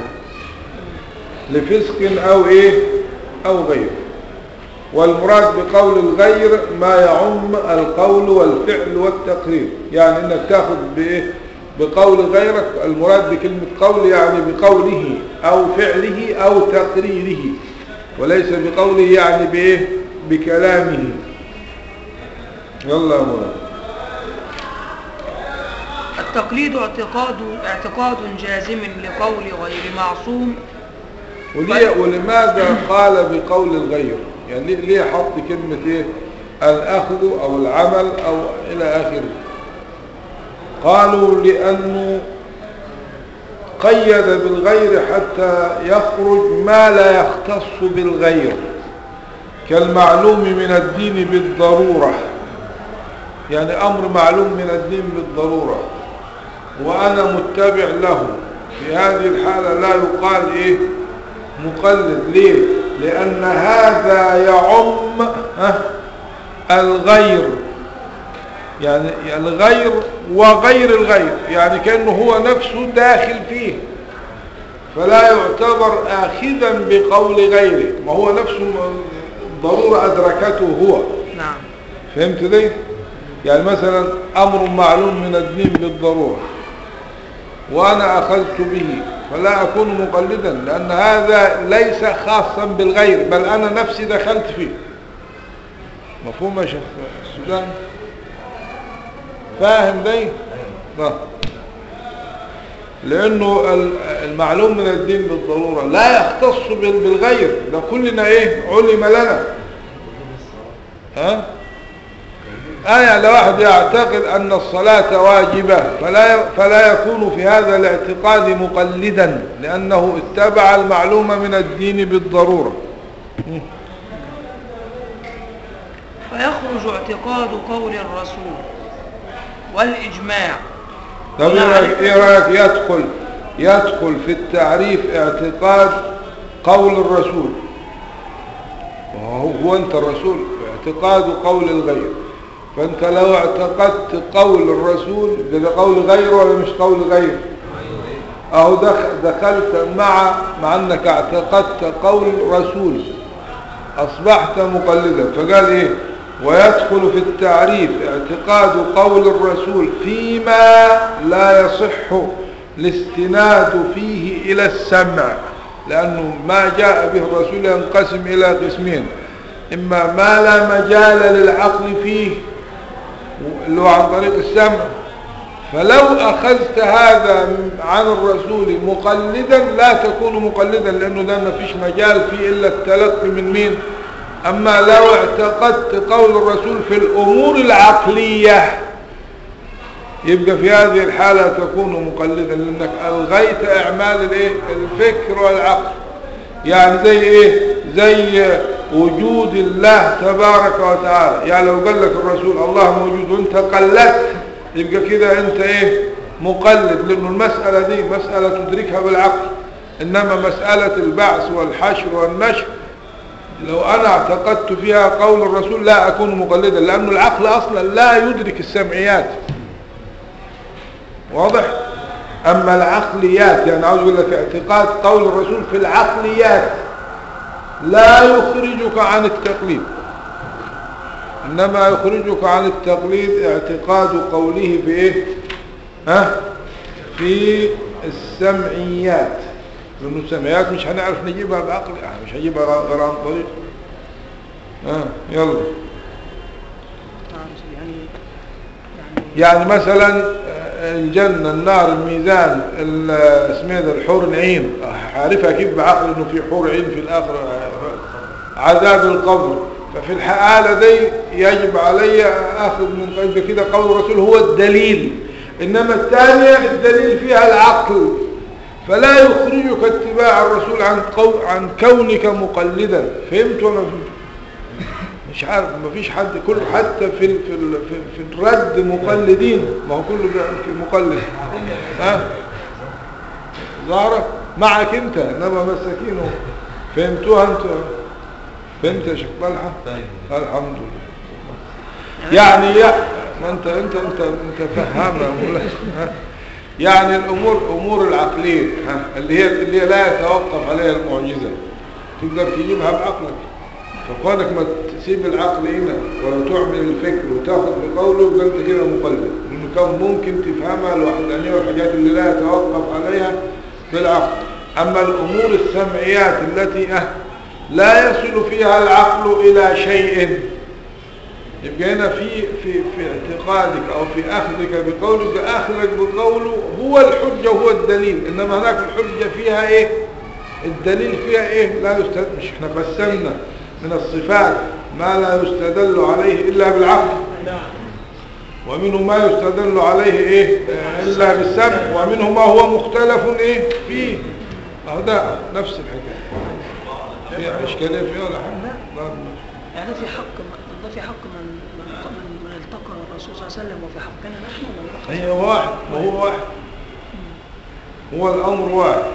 لفسق أو إيه أو غيره. والمراد بقول الغير ما يعم القول والفعل والتقرير، يعني انك تاخذ بايه بقول غيرك، المراد بكلمة قول يعني بقوله او فعله او تقريره، وليس بقوله يعني بايه بكلامه. يلا يا مولانا. التقليد اعتقاد اعتقاد جازم لقول غير معصوم. ولماذا قال بقول الغير؟ يعني ليه حط كلمة ايه الاخذ او العمل او الى اخره؟ قالوا لأنه قيد بالغير حتى يخرج ما لا يختص بالغير، كالمعلوم من الدين بالضرورة، يعني أمر معلوم من الدين بالضرورة وأنا متبع له، في هذه الحالة لا يقال إيه مقلد. ليه؟ لأن هذا يعم الغير، يعني الغير وغير الغير، يعني كأنه هو نفسه داخل فيه، فلا يعتبر آخذا بقول غيره، ما هو نفسه ضرورة أدركته هو. نعم. فهمت دي؟ يعني مثلا أمر معلوم من الدين بالضرورة وأنا أخذت به، فلا أكون مقلدا، لأن هذا ليس خاصا بالغير، بل أنا نفسي دخلت فيه. مفهوم يا شيخ السودان؟ فاهم دي؟ ده لأنه المعلوم من الدين بالضرورة لا يختص بالغير، ده كلنا إيه علم لنا. ها؟ آية لو واحد يعتقد أن الصلاة واجبة فلا فلا يكون في هذا الاعتقاد مقلدا، لأنه اتبع المعلوم من الدين بالضرورة. فيخرج اعتقاد قول الرسول والإجماع. طب ايه رأيك يدخل يدخل في التعريف اعتقاد قول الرسول، وهو هو انت الرسول، اعتقاد قول الغير، فانت لو اعتقدت قول الرسول ده قول غير ولا مش قول غير؟ اهو دخلت مع مع انك اعتقدت قول رسول اصبحت مقلدا. فقال ايه؟ ويدخل في التعريف اعتقاد قول الرسول فيما لا يصح الاستناد فيه الى السمع، لانه ما جاء به الرسول ينقسم الى قسمين: اما ما لا مجال للعقل فيه اللي هو عن طريق السمع، فلو اخذت هذا عن الرسول مقلدا لا تكون مقلدا، لانه ده ما فيش مجال فيه الا التلقي من مين؟ اما لو اعتقدت قول الرسول في الامور العقلية يبقى في هذه الحالة تكون مقلدا، لانك الغيت اعمال الايه الفكر والعقل. يعني زي ايه؟ زي وجود الله تبارك وتعالى. يعني لو قال لك الرسول الله موجود وانت قلدت يبقى كده انت ايه مقلد، لانه المسألة دي مسألة تدركها بالعقل، انما مسألة البعث والحشر والنشر لو انا اعتقدت فيها قول الرسول لا اكون مقلدا، لانه العقل اصلا لا يدرك السمعيات. واضح؟ اما العقليات، يعني عاوز اقول لك اعتقاد قول الرسول في العقليات لا يخرجك عن التقليد، انما يخرجك عن التقليد اعتقاد قوله في ايه؟ ها؟ في السمعيات، لانه السمعيات مش هنعرف نجيبها بعقل، يعني مش هنجيبها غير عن طريق. ها يلا. يعني مثلا الجنة، النار، الميزان، اسمه ده الحور العين، عارفها كيف بعقل انه في حور عين في الاخر، عذاب القبر. ففي الحالة دي يجب علي اخذ من قلب كده قول الرسول هو الدليل، انما الثانية الدليل فيها العقل، فلا يخرجك اتباع الرسول عن قو... عن كونك مقلدا. فهمت ولا فهمت؟ مش عارف، ما فيش حد، كل حتى في ال... في ال... في الرد مقلدين، ما هو كله مقلد. ها ظاهرة معك انت، انما مساكينه. فهمتوها انت؟ فهمت يا شيخ طلحة؟ الحمد لله. يعني يا ما انت انت انت انت فهمها. يعني الامور امور العقليه اللي هي اللي هي لا يتوقف عليها المعجزه تقدر تجيبها بعقلك، فكونك ما تسيب العقل هنا ولا تعمل الفكر وتاخذ بقوله يبقى انت كده مقلد، لانه كان ممكن تفهمها الوحدانيه والحاجات اللي لا يتوقف عليها بالعقل. اما الامور السمعيات التي لا يصل فيها العقل الى شيء يبقى هنا في في في اعتقادك او في اخذك بقولك، اخذك بقوله هو الحجه وهو الدليل، انما هناك الحجه فيها ايه؟ الدليل فيها ايه؟ لا يستدل. مش احنا قسمنا من الصفات ما لا يستدل عليه الا بالعقل. ومنه ما يستدل عليه ايه الا بالسمع، ومنه ما هو مختلف ايه فيه. اهو ده نفس الحكايه. في اشكاليه فيه ولا حاجه؟ لا. يعني ده في حق ده في حق من من من, من التقى الرسول صلى الله عليه وسلم، وفي حقنا نحن ولا هي واحد، ما هو واحد، هو الامر واحد.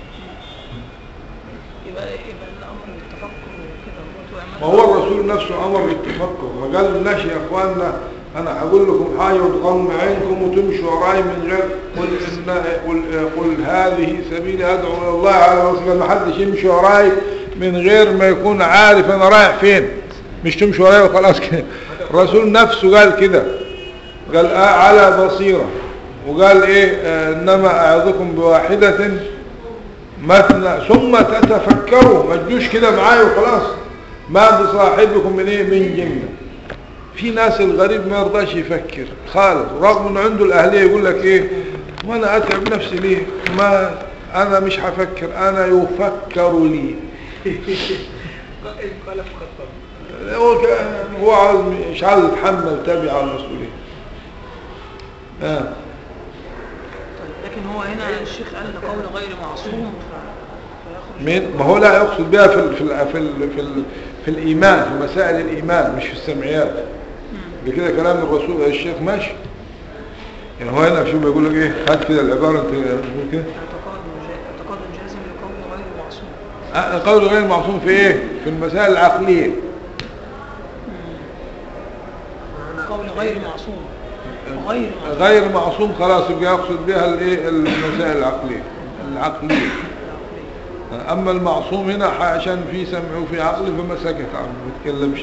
يبقى يبقى الامر بالتفكر وكده. ما هو الرسول نفسه امر بالتفكر، ما قال لناش يا اخواننا انا هقول لكم حاجه وتغموا عينكم وتمشوا وراي من غير قل إن قل, قل هذه سبيلي ادعو الى الله على بصيرة. ما حدش يمشي وراي من غير ما يكون عارف انا رايح فين، مش تمشي وراي وخلاص كده. الرسول نفسه قال كده، قال آه على بصيره، وقال ايه آه انما اعظكم بواحده مثنى ثم تتفكروا، ما تجوش كده معايا وخلاص. ما بصاحبكم من ايه من جنة. في ناس الغريب ما يرضاش يفكر خالص، رغم انه عنده الاهليه يقول لك ايه وانا اتعب نفسي ليه، ما انا مش هفكر، انا يفكر لي. هو هو عاوز مش عاوز يتحمل تابع على المسؤوليه. اه لكن هو هنا الشيخ قال قول غير معصوم مين؟ ما هو لا يقصد بها في ال في ال في ال في, ال في الايمان، في مسائل الايمان مش في السمعيات. بكده كلام الرسول الشيخ ماشي. يعني هو هنا شو بيقول لك ايه؟ هات كده العباره انت بتقول كده اعتقاد جازم لقول غير معصوم. اه قول غير معصوم في ايه؟ في المسائل العقليه. قول غير معصوم غير معصوم غير معصوم خلاص يبقى يقصد بها الايه المسائل العقليه العقليه. اما المعصوم هنا عشان في سمع وفي عقل فما سكت عنه ما تكلمش.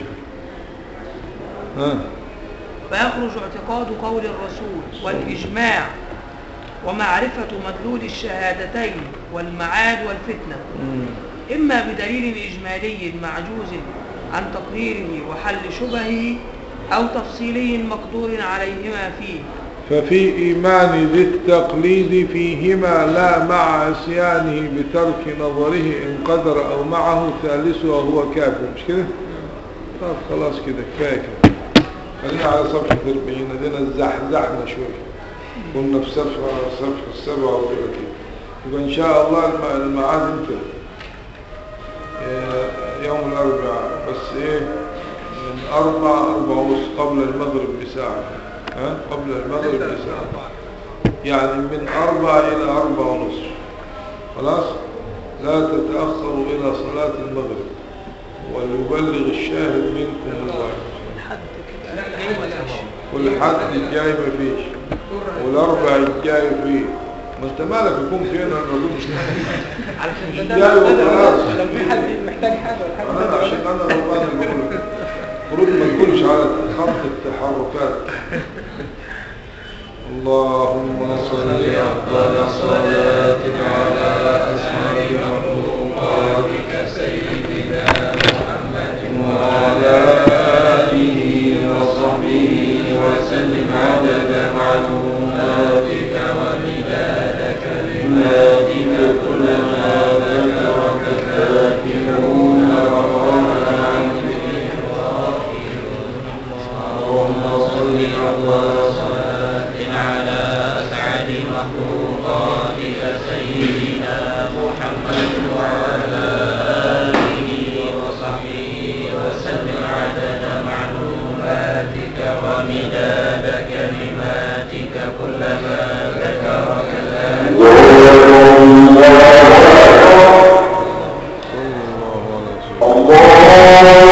ها فيخرج اعتقاد قول الرسول والاجماع ومعرفه مدلول الشهادتين والمعاد والفتنه، اما بدليل اجمالي معجوز عن تقريره وحل شبهه، او تفصيلي مقدور عليهما فيه. ففي إيمان ذي التقليد فيهما لا مع عصيانه بترك نظره إن قدر أو معه ثالثه وهو كافر. مش كده؟ طب خلاص كده كفاية كده. خلينا على صفحة أربعين، دينا زحزحنا شوية، كنا في صفحة صفحة السبعة وثلاثين. يبقى إن شاء الله الميعاد امتى؟ يوم الأربعاء، بس إيه من أربع أربع ونص قبل المغرب بساعة. ها؟ قبل المغرب بساعة، يعني من أربع إلى أربع ونص. خلاص لا تتأخروا إلى صلاة المغرب، وليبلغ الشاهد منكم الغائب. والحد الجاي ما فيش، والأربع الجاي فيه. ما انت مالك يكون فينا انا اقول مش علشان ده لو في حد محتاج حاجه ولا حاجه انا عشان انا غلطان بقول لك المفروض ما تقولش على خط التحركات. اللهم صل أفضل صلاة على أسعد مخلوقاتك سيدنا محمد وعلى آله وصحبه وسلم عدد معلوماتك ومداد كلماتك كلما ذكرك الذاكرون وغفر عن ذكرك. اللهم صل على على أسعد مخلوقاتك سيدنا محمد وعلى آله وصحبه وسلم عدد معلوماتك ومداد كلماتك كلما ذكرك الله.